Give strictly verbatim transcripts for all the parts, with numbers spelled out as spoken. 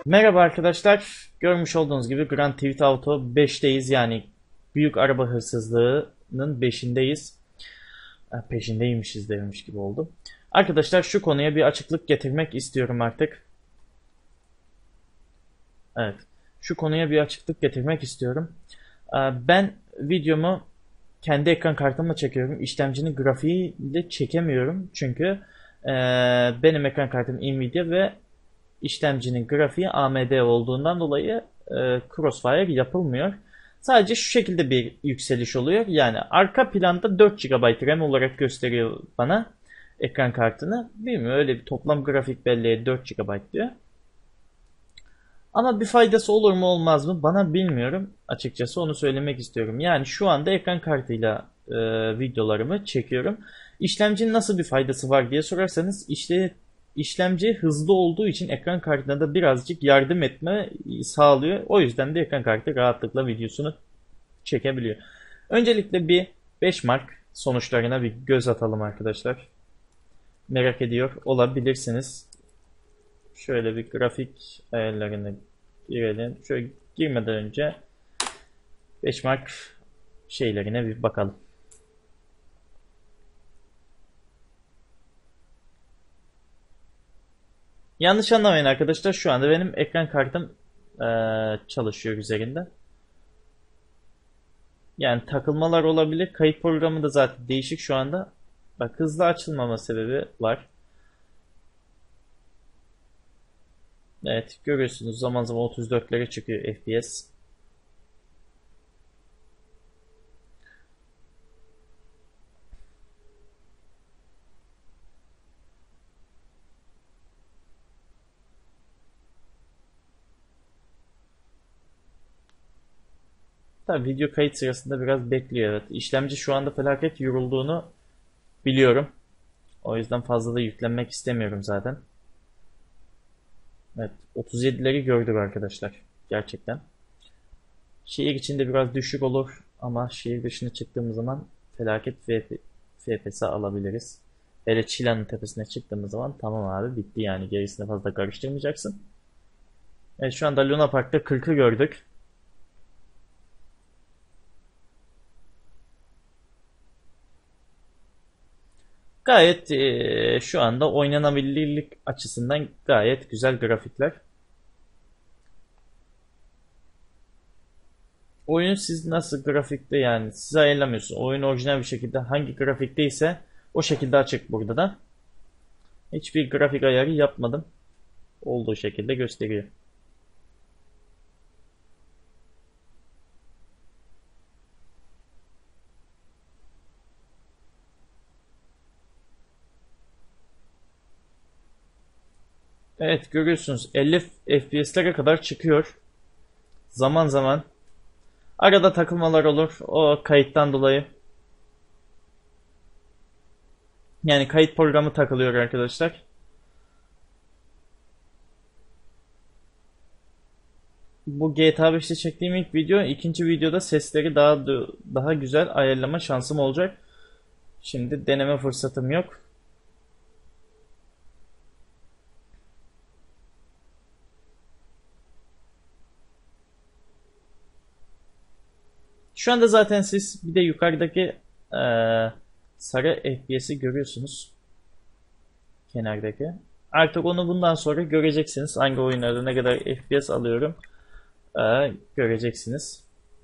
Merhaba arkadaşlar. Görmüş olduğunuz gibi Grand Theft Auto beşteyiz. Yani büyük araba hırsızlığının beşindeyiz. Ha, peşindeymişiz demiş gibi oldu. Arkadaşlar şu konuya bir açıklık getirmek istiyorum artık. Evet. Şu konuya bir açıklık getirmek istiyorum. Ee, Ben videomu kendi ekran kartımla çekiyorum. İşlemcinin grafiğiyle çekemiyorum. Çünkü ee, benim ekran kartım Nvidia ve işlemcinin grafiği A M D olduğundan dolayı e, Crossfire yapılmıyor. Sadece şu şekilde bir yükseliş oluyor. Yani arka planda dört gigabayt RAM olarak gösteriyor bana ekran kartını. Bilmiyorum, öyle bir toplam grafik belleği dört gigabayt diyor. Ama bir faydası olur mu olmaz mı bana bilmiyorum. Açıkçası onu söylemek istiyorum. Yani şu anda ekran kartıyla e, videolarımı çekiyorum. İşlemcinin nasıl bir faydası var diye sorarsanız işte işlemci hızlı olduğu için ekran kartına da birazcık yardım etme sağlıyor. O yüzden de ekran kartı rahatlıkla videosunu çekebiliyor. Öncelikle bir benchmark sonuçlarına bir göz atalım arkadaşlar. Merak ediyor olabilirsiniz. Şöyle bir grafik ayarlarına girelim. Şöyle girmeden önce benchmark şeylerine bir bakalım. Yanlış anlamayın arkadaşlar. Şu anda benim ekran kartım eee, çalışıyor üzerinde. Yani takılmalar olabilir. Kayıt programı da zaten değişik şu anda. Bak, hızlı açılmama sebebi var. Evet, görüyorsunuz zaman zaman otuz dörtlere çıkıyor F P S. Tabii video kayıt sırasında biraz bekliyor, evet. İşlemci şu anda felaket yorulduğunu biliyorum. O yüzden fazla da yüklenmek istemiyorum zaten. Evet, otuz yedileri gördük arkadaşlar. Gerçekten. Şehir içinde biraz düşük olur ama şehir dışına çıktığımız zaman felaket F P S alabiliriz. Hele Çilan'ın tepesine çıktığımız zaman tamam abi, bitti yani, gerisini fazla karıştırmayacaksın. Evet, şu anda Luna Park'ta kırkı gördük. Gayet eee, şu anda oynanabilirlik açısından gayet güzel grafikler. Oyun siz nasıl grafikte, yani siz ayarlamıyorsunuz. Oyun orijinal bir şekilde hangi grafikteyse o şekilde açık burada da. Hiçbir grafik ayarı yapmadım. Olduğu şekilde gösteriyor. Evet, görüyorsunuz elli F P S'lere kadar çıkıyor. Zaman zaman. Arada takılmalar olur o kayıttan dolayı. Yani kayıt programı takılıyor arkadaşlar. Bu G T A beşte çektiğim ilk video. İkinci videoda sesleri daha daha güzel ayarlama şansım olacak. Şimdi deneme fırsatım yok. Şu anda zaten siz bir de yukarıdaki eee, sarı F P S'i görüyorsunuz. Kenardaki. Artık onu bundan sonra göreceksiniz. Hangi oyunlarda ne kadar F P S alıyorum eee, göreceksiniz.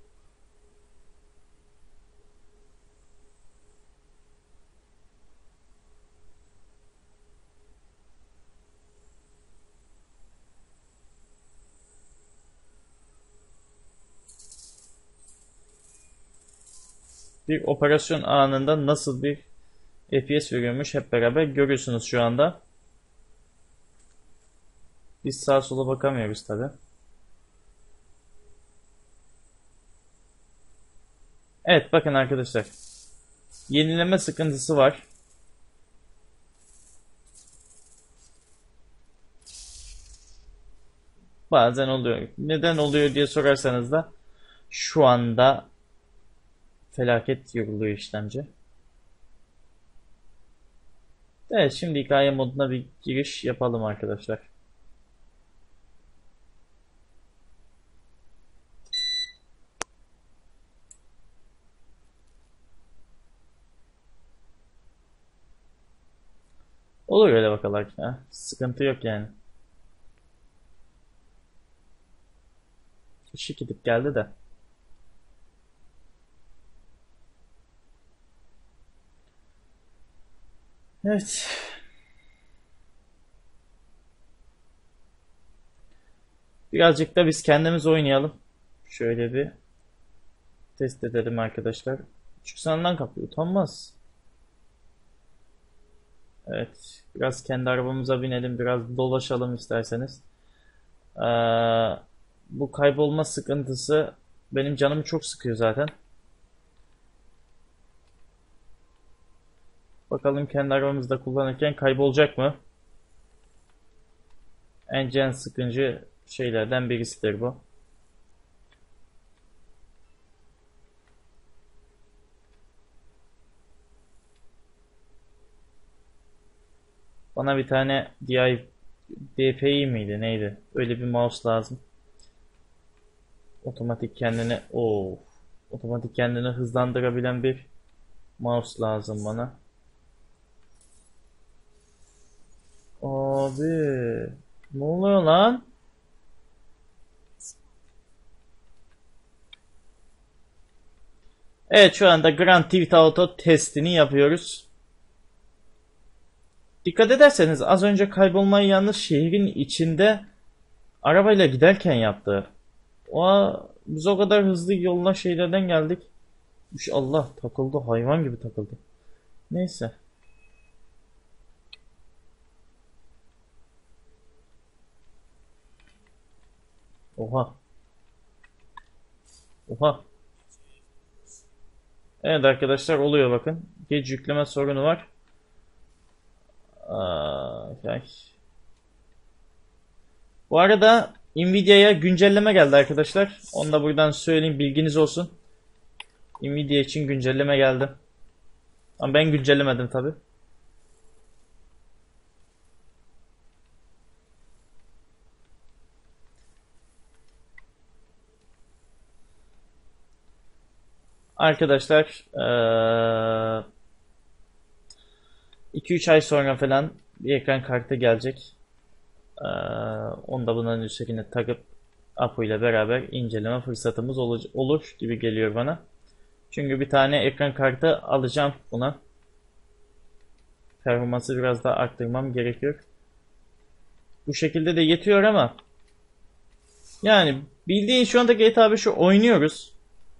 Bir operasyon anında nasıl bir F P S veriyormuş hep beraber görüyorsunuz şu anda. Biz sağa sola bakamıyoruz tabi. Evet, bakın arkadaşlar. Yenileme sıkıntısı var. Bazen oluyor. Neden oluyor diye sorarsanız da şu anda felaket yoruluyor işlemci. Evet, şimdi hikaye moduna bir giriş yapalım arkadaşlar. Olur öyle vakalar ya. Sıkıntı yok yani. Işık gidip geldi de. Evet. Birazcık da biz kendimiz oynayalım. Şöyle bir test edelim arkadaşlar. Küçük sandal kapıyor. Utanmaz. Evet. Biraz kendi arabamıza binelim. Biraz dolaşalım isterseniz. Ee, bu kaybolma sıkıntısı benim canımı çok sıkıyor zaten. Bakalım kendi arabamızda kullanırken kaybolacak mı? En can sıkıcı şeylerden birisidir bu. Bana bir tane D I D P I miydi neydi? Öyle bir mouse lazım. Otomatik kendini o otomatik kendini hızlandırabilen bir mouse lazım bana. Abi ne oluyor lan? Evet şu anda Grand Theft Auto testini yapıyoruz. Dikkat ederseniz az önce kaybolmayı yalnız şehrin içinde arabayla giderken yaptı. O biz o kadar hızlı yoluna şeylerden geldik. Allah takıldı hayvan gibi takıldı. Neyse. Oha. Oha. Evet arkadaşlar oluyor bakın. Geç yükleme sorunu var. Aa, okay. Bu arada Nvidia'ya güncelleme geldi arkadaşlar. Onu da buradan söyleyeyim bilginiz olsun. Nvidia için güncelleme geldi. Ama ben güncellemedim tabi. Arkadaşlar iki üç ay sonra falan bir ekran kartı gelecek. Ee, onu da bunların üzerine takıp Apo ile beraber inceleme fırsatımız olur gibi geliyor bana. Çünkü bir tane ekran kartı alacağım buna. Performansı biraz daha arttırmam gerekiyor. Bu şekilde de yetiyor ama yani bildiğin şu anda G T A beşi oynuyoruz.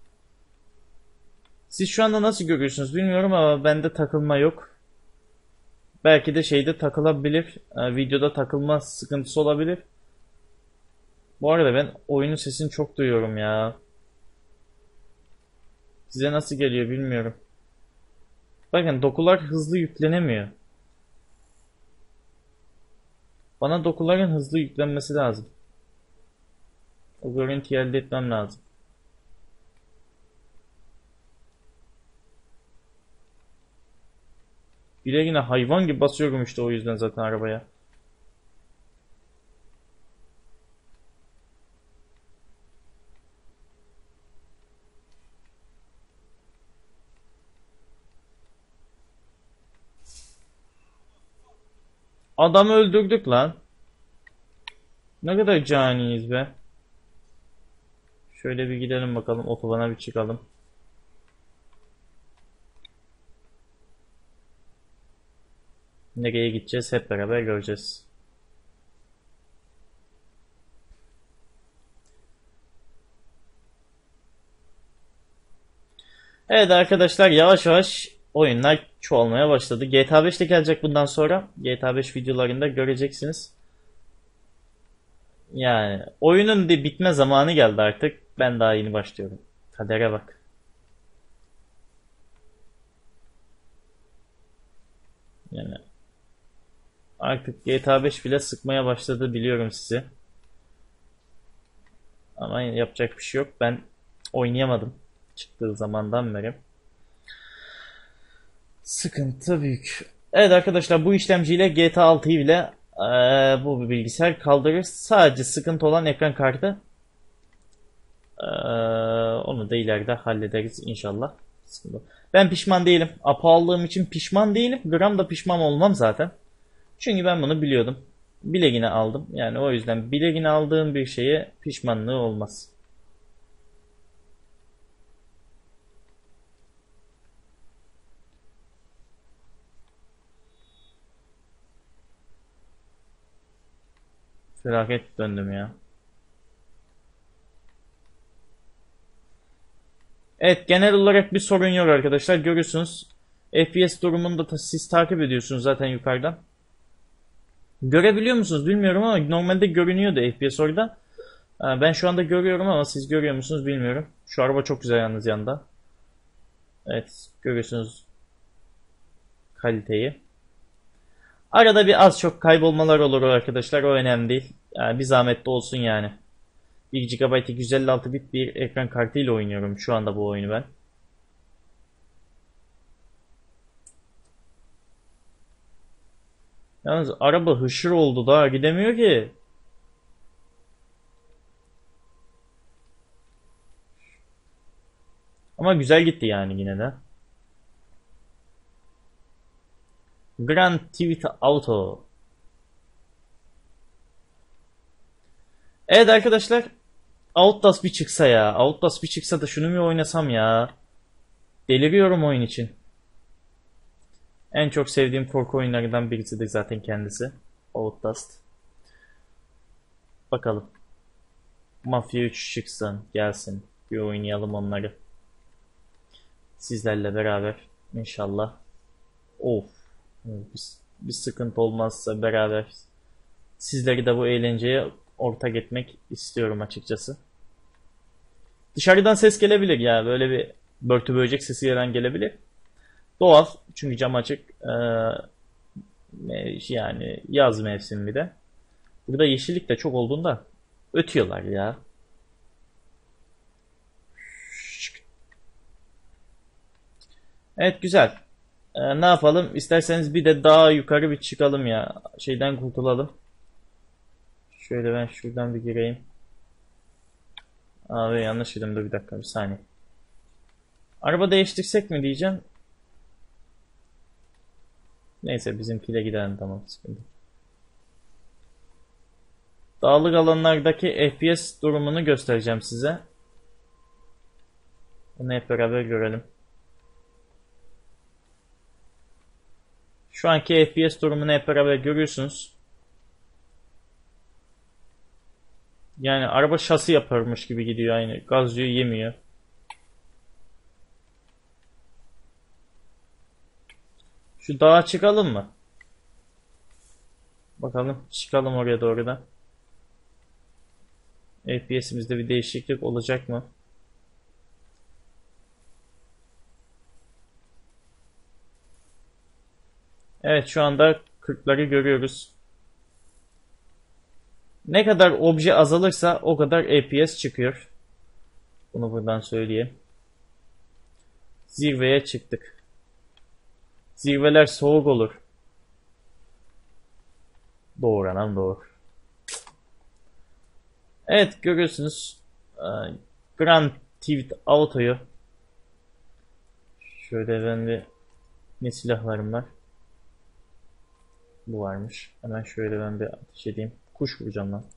Siz şu anda nasıl görüyorsunuz bilmiyorum ama bende takılma yok. Belki de şeyde takılabilir. Videoda takılma sıkıntısı olabilir. Bu arada ben oyunun sesini çok duyuyorum ya. Size nasıl geliyor bilmiyorum. Bakın dokular hızlı yüklenemiyor. Bana dokuların hızlı yüklenmesi lazım. O görüntüyü elde etmem lazım. Bir de yine hayvan gibi basıyorum işte o yüzden zaten arabaya. Adamı öldürdük lan. Ne kadar caniyiz be. Şöyle bir gidelim bakalım otobana bir çıkalım. Nereye gideceğiz hep beraber göreceğiz. Evet arkadaşlar yavaş yavaş oyunlar çoğalmaya başladı. G T A beş de gelecek bundan sonra. G T A beş videolarında göreceksiniz. Yani oyunun bir bitme zamanı geldi artık. Ben daha yeni başlıyorum. Kadere bak. Yani artık G T A beş bile sıkmaya başladı biliyorum sizi. Ama yapacak bir şey yok. Ben oynayamadım çıktığı zamandan beri. Sıkıntı büyük. Evet arkadaşlar bu işlemciyle G T A altıyı bile ee, bu bilgisayar kaldırır. Sadece sıkıntı olan ekran kartı. Ee, onu da ileride hallederiz inşallah. Ben pişman değilim. Apo aldığım için pişman değilim. Gram da pişman olmam zaten. Çünkü ben bunu biliyordum. Bilegine aldım. Yani o yüzden bilegine aldığım bir şeye pişmanlığı olmaz. Felaket döndüm ya. Evet, genel olarak bir sorun yok arkadaşlar. Görüyorsunuz. F P S durumunu da siz takip ediyorsunuz zaten yukarıdan. Görebiliyor musunuz bilmiyorum ama normalde görünüyordu F P S orada. Ben şu anda görüyorum ama siz görüyor musunuz bilmiyorum. Şu araba çok güzel yalnız yanda. Evet, görüyorsunuz kaliteyi. Arada bir az çok kaybolmalar olur arkadaşlar, o önemli değil. Yani bir zahmet de olsun yani. bir gigabayt iki yüz elli altı bit bir ekran kartıyla oynuyorum şu anda bu oyunu ben. Yalnız araba hışır oldu, daha gidemiyor ki. Ama güzel gitti yani yine de. Grand Theft Auto. Evet arkadaşlar. Outlast bir çıksa ya. Outlast bir çıksa da şunu mu oynasam ya. Deliriyorum oyun için. En çok sevdiğim korku oyunlarından birisidir zaten kendisi. Outlast. Bakalım. Mafya üç çıksın. Gelsin. Bir oynayalım onları. Sizlerle beraber. İnşallah. Of. Bir, bir sıkıntı olmazsa beraber. Sizleri de bu eğlenceye ortak etmek istiyorum açıkçası. Dışarıdan ses gelebilir ya. Böyle bir börtü böcek sesi gelen gelebilir. Doğal. Çünkü cam açık. Ee, yani yaz mevsimi bir de. Burada yeşillik de çok olduğunda ötüyorlar ya. Evet, güzel. Ee, ne yapalım? İsterseniz bir de daha yukarı bir çıkalım ya. Şeyden kurtulalım. Şöyle ben şuradan bir gireyim. Abi yanlış yedim, dur bir dakika, bir saniye. Araba değiştirsek mi diyeceğim. Neyse bizimkiyle gidelim, tamam, sıkıntı. Dağlık alanlardaki F P S durumunu göstereceğim size. Bunu hep beraber görelim. Şu anki F P S durumunu hep beraber görüyorsunuz. Yani araba şasi yaparmış gibi gidiyor aynı. Gaz diyor, yemiyor. Şu dağa çıkalım mı? Bakalım, çıkalım oraya doğru da. F P S'imizde bir değişiklik olacak mı? Evet, şu anda kırkları görüyoruz. Ne kadar obje azalırsa o kadar F P S çıkıyor. Bunu buradan söyleyeyim. Zirveye çıktık. Zirveler soğuk olur. Doğru anam, doğru. Evet, görüyorsunuz. Grand Theft Auto'yu. Şöyle ben de ne silahlarım var. Bu varmış. Hemen şöyle ben bir ateş edeyim. Kuş vuracağım lan.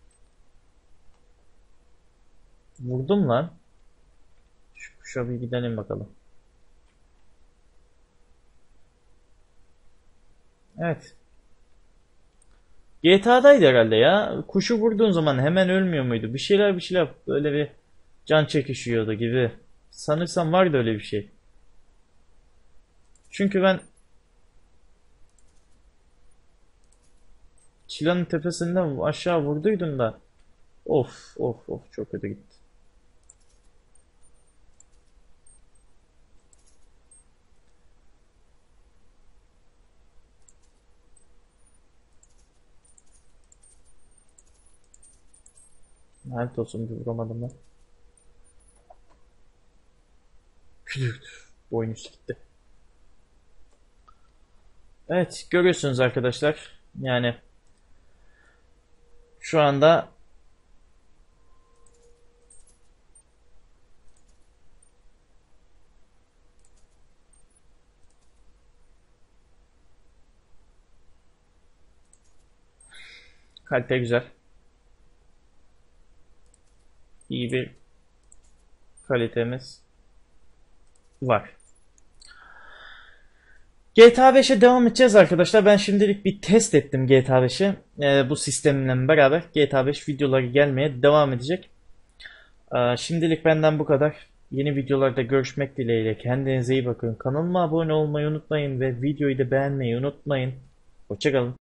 Vurdum lan. Şu kuşa bir gidelim bakalım. Evet. G T A'daydı herhalde ya. Kuşu vurduğun zaman hemen ölmüyor muydu? Bir şeyler bir şeyler böyle bir can çekişiyordu gibi. Sanırsam vardı öyle bir şey. Çünkü ben Çilan'ın tepesinden aşağı vurduydum da. Of of of, çok kötü gitti. Lanet olsun, bir vuramadım ben. Boynuz gitti. Evet, görüyorsunuz arkadaşlar. Yani şu anda Kalite güzel. İyi bir kalitemiz var. G T A beşe devam edeceğiz arkadaşlar. Ben şimdilik bir test ettim G T A beşi. Ee, bu sistemle beraber G T A beş videoları gelmeye devam edecek. Ee, şimdilik benden bu kadar. Yeni videolarda görüşmek dileğiyle. Kendinize iyi bakın. Kanalıma abone olmayı unutmayın ve videoyu da beğenmeyi unutmayın. Hoşçakalın.